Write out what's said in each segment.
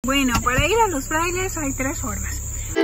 Bueno, para ir a Los Frailes hay 3 formas.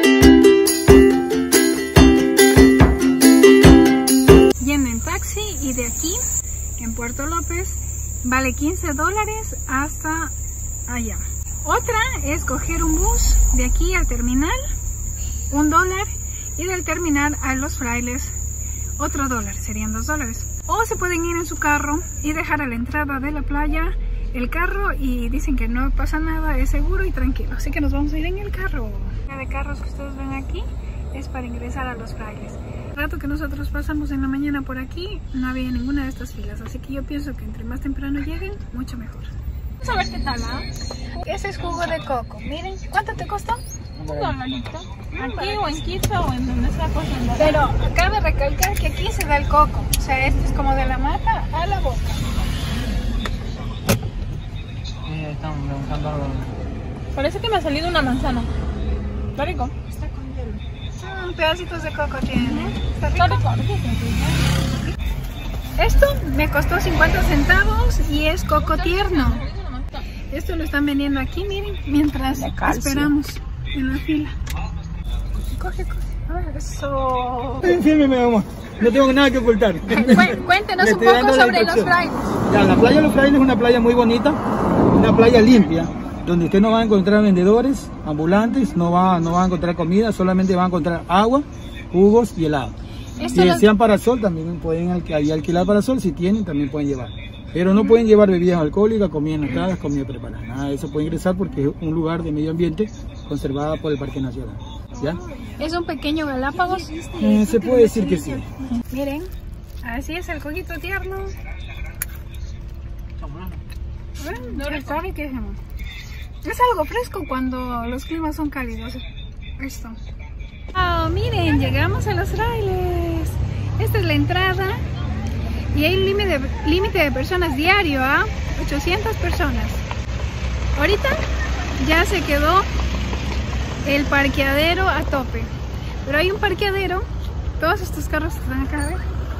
Yendo en taxi y de aquí, en Puerto López, vale $15 hasta allá. Otra es coger un bus de aquí al terminal, $1, y del terminal a Los Frailes, otro $1, serían $2. O se pueden ir en su carro y dejar a la entrada de la playa el carro y dicen que no pasa nada, es seguro y tranquilo. Así que nos vamos a ir en el carro. La de carros que ustedes ven aquí es para ingresar a Los Frailes. El rato que nosotros pasamos en la mañana por aquí no había ninguna de estas filas, así que yo pienso que entre más temprano lleguen, mucho mejor. Vamos a ver qué tal, ¿ah? Ese es jugo de coco. Miren, ¿cuánto te costó? $1. Aquí o en Quito o en donde sea cociendo. Pero cabe recalcar que aquí se da el coco. O sea, este es como de la mata a la boca. Estamos preguntando algo. Parece que me ha salido una manzana. Está rico. Está con hielo. Pedacitos de coco tiene. Está rico. Está rico. Esto me costó 50 centavos y es coco tierno. Esto lo están vendiendo aquí, miren, mientras esperamos en la fila. Coge. A ver, eso. Fírmeme, mamá. No tengo nada que ocultar. Cuéntenos un poco sobre Los Frailes. Ya, la playa de Los Frailes es una playa muy bonita, una playa limpia, donde usted no va a encontrar vendedores ambulantes, no va a encontrar comida, solamente va a encontrar agua, jugos y helado. Si desean parasol, también pueden alquilar parasol, si tienen, también pueden llevar. Pero no pueden llevar bebidas alcohólicas, comida enlatadas, comida preparada. Nada de eso puede ingresar porque es un lugar de medio ambiente conservado por el Parque Nacional. ¿Ya? ¿Es un pequeño Galápagos? Se puede decir que sí. Miren, así es el coquito tierno. No sabe qué es algo fresco cuando los climas son cálidos. Esto. Oh, miren, llegamos a Los Frailes. Esta es la entrada. Y hay un límite de personas diario, ¿ah? 800 personas. Ahorita ya se quedó el parqueadero a tope. Pero hay un parqueadero. Todos estos carros que están acá, ¿ven?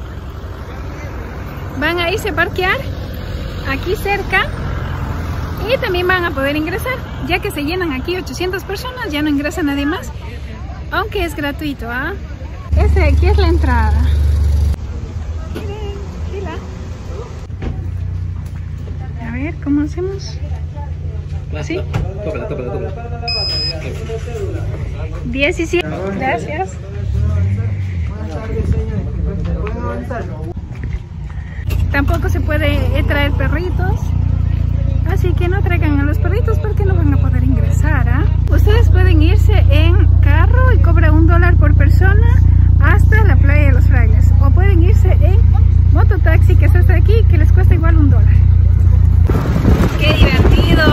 Van a irse a parquear aquí cerca. Y también van a poder ingresar. Ya que se llenan aquí 800 personas, ya no ingresa nadie más. Aunque es gratuito, ¿ah? Ese de aquí es la entrada. A ver, ¿cómo hacemos? ¿Sí? Tócala. 17. Gracias. Tampoco se puede traer perritos. Así que no traigan a los perritos porque no van a poder ingresar, ¿ah? Ustedes pueden irse en carro y cobra $1 por persona hasta la playa de Los Frailes. O pueden irse en mototaxi, que es hasta aquí, que les cuesta igual $1. ¡Qué divertido!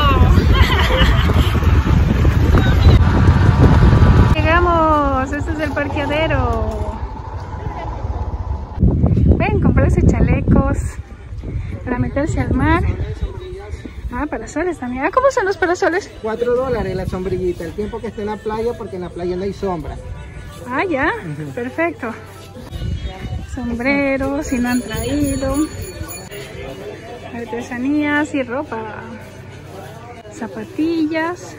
Llegamos, este es el parqueadero. Ven, comprarse chalecos para meterse al mar. Ah, parasoles también. Ah, ¿cómo son los parasoles? $4 la sombrillita, el tiempo que esté en la playa, porque en la playa no hay sombra. Ah, ya, perfecto. Sombreros, si no han traído. Artesanías y ropa. Zapatillas.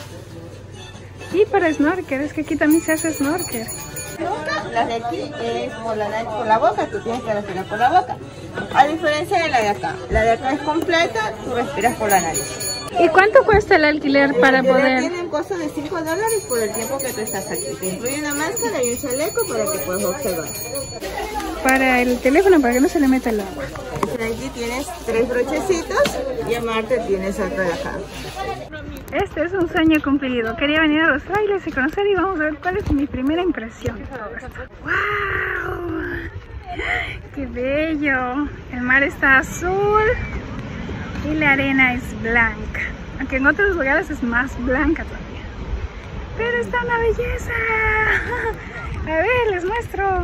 Y para snorkel, es que aquí también se hace snorkel. Las de aquí es por la boca, tú tienes que respirar por la boca. A diferencia de la de acá es completa, tú respiras por la nariz. ¿Y cuánto cuesta el alquiler para poder? Tiene un costo de $5 por el tiempo que tú estás aquí. Te incluye una máscara y un chaleco para que puedas observar. Para el teléfono, para que no se le meta el agua. Aquí tienes 3 brochecitos y en Marte tienes otra de acá. Este es un sueño cumplido. Quería venir a Los Frailes y conocer y vamos a ver cuál es mi primera impresión. ¡Wow! ¡Qué bello! El mar está azul y la arena es blanca. Aunque en otros lugares es más blanca todavía. Pero está una belleza. A ver, les muestro.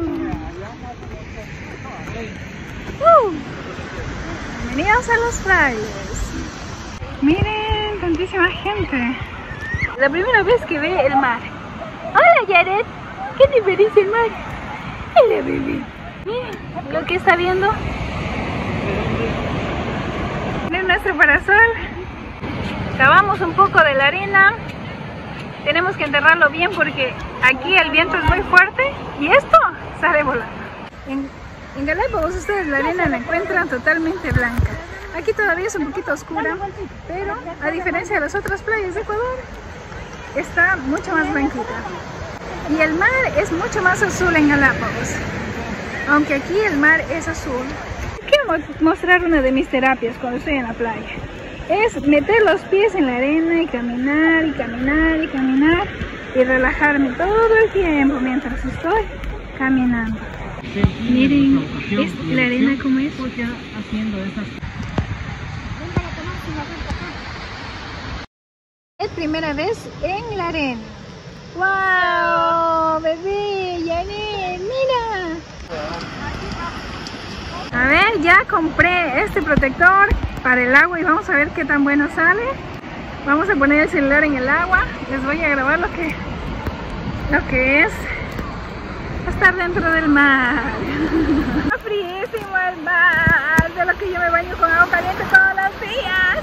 Bienvenidos a Los Frailes. Miren, tantísima gente. La primera vez que ve el mar. Hola, Jared. ¿Qué te parece el mar? Hola, bebé. Miren lo que está viendo. Miren nuestro parasol. Cavamos un poco de la arena. Tenemos que enterrarlo bien porque aquí el viento es muy fuerte y esto sale volando. En Galápagos ustedes la arena la encuentran totalmente blanca. Aquí todavía es un poquito oscura, pero a diferencia de las otras playas de Ecuador, está mucho más blanquita. Y el mar es mucho más azul en Galápagos, aunque aquí el mar es azul. Quiero mostrar una de mis terapias cuando estoy en la playa. Es meter los pies en la arena y caminar y caminar y caminar y relajarme todo el tiempo mientras estoy caminando. Miren la arena como es. Es primera vez en la arena. ¡Wow! Bebé, Yanet, mira. A ver, ya compré este protector para el agua y vamos a ver qué tan bueno sale. Vamos a poner el celular en el agua. Les voy a grabar lo que es estar dentro del mar. Está fríísimo el mar, de lo que yo me baño con agua caliente todos los días.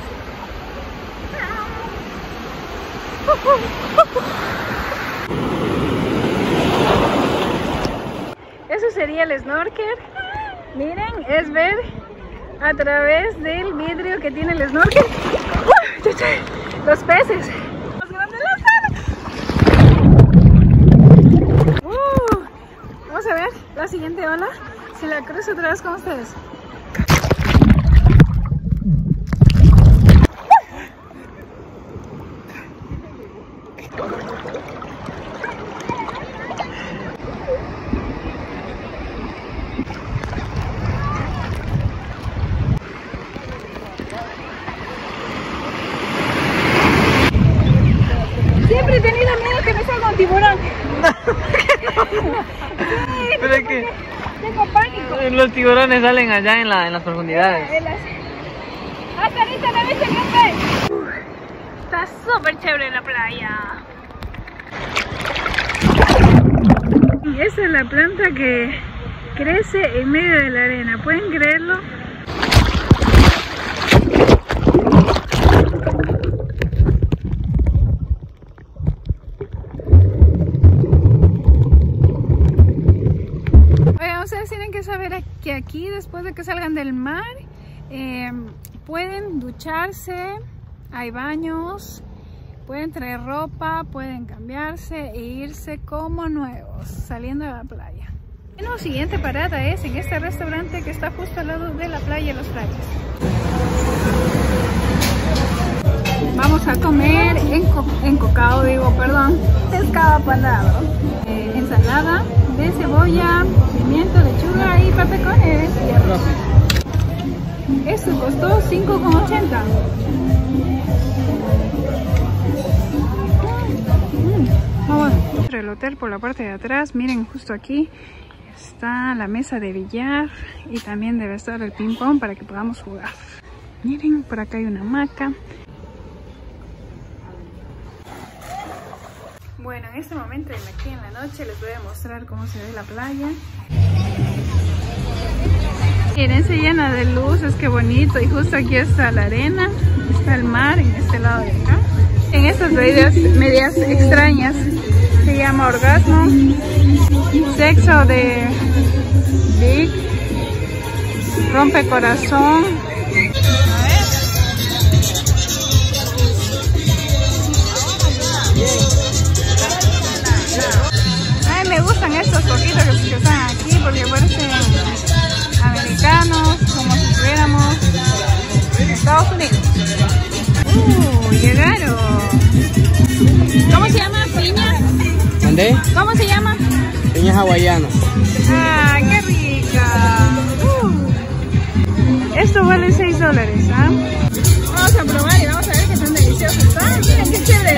Eso sería el snorkel. Miren, es ver a través del vidrio que tiene el snorkel los peces. Más grande la sala. Vamos a ver la siguiente ola. Si la cruzo otra vez con ustedes. Siempre he tenido miedo que me salga un tiburón. Sí, pero es que tengo pánico. los tiburones salen allá en las profundidades. Hasta ahorita la viste que está súper chévere la playa. Y esa es la planta que crece en medio de la arena. ¿Pueden creerlo? Ustedes tienen que saber que aquí, después de que salgan del mar, pueden ducharse, hay baños, pueden traer ropa, pueden cambiarse e irse como nuevos, saliendo de la playa. La siguiente parada es en este restaurante que está justo al lado de la playa Los Frailes. Vamos a comer pescado apanado, ensalada de cebolla, pimiento, lechuga y patacones y arroz. Esto costó $5,80. Dentro del hotel, por la parte de atrás, miren, justo aquí está la mesa de billar y también debe estar el ping pong para que podamos jugar. Miren, por acá hay una hamaca. Bueno, en este momento, aquí en la noche, les voy a mostrar cómo se ve la playa. Miren, se llena de luces, qué bonito. Y justo aquí está la arena, está el mar en este lado de acá. En estas medias extrañas se llama orgasmo, sexo de Big, rompe corazón. A ver. Ay, me gustan estos poquitos que están aquí porque parecen americanos, como si estuviéramos en Estados Unidos. Llegaron. ¿Cómo se llama? ¿Piña? ¿Dónde? ¿Cómo se llama? Piñas hawaianas. ¡Ah, qué rica! Esto vale $6, ¿ah? Vamos a probar y vamos a ver qué tan delicioso está. Miren qué chévere.